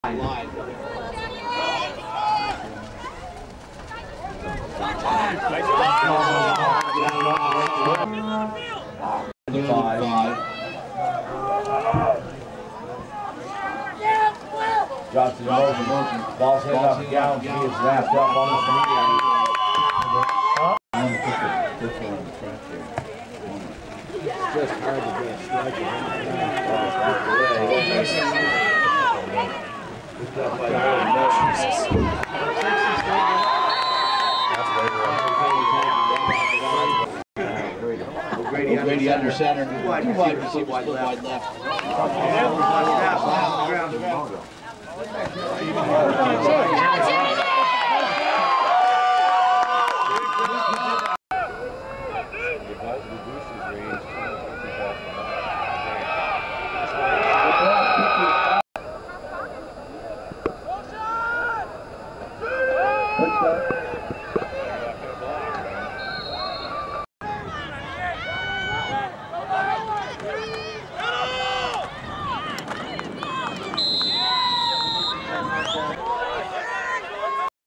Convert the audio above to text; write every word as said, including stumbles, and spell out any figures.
Line. Drops his motion, ball's headed up and down, he is wrapped up on the front. It's just hard to get a strike. Grady, Grady under center. Two wide receivers, wide left. left. What's that?